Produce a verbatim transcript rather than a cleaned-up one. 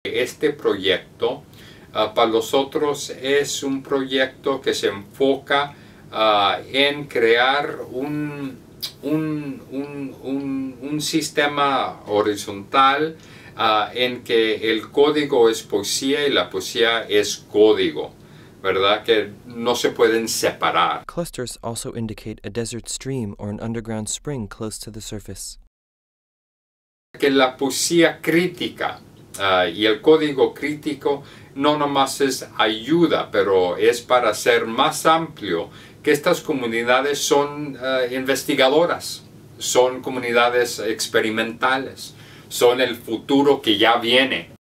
Este proyecto uh, para nosotros es un proyecto que se enfoca uh, en crear un, un, un, un, un sistema horizontal uh, en que el código es poesía y la poesía es código, ¿verdad? Que no se pueden separar. Clusters also indicate a desert stream or an underground spring close to the surface. Que la poesía crítica uh, y el código crítico no nomás es ayuda, pero es para ser más amplio, que estas comunidades son uh, investigadoras, son comunidades experimentales, son el futuro que ya viene.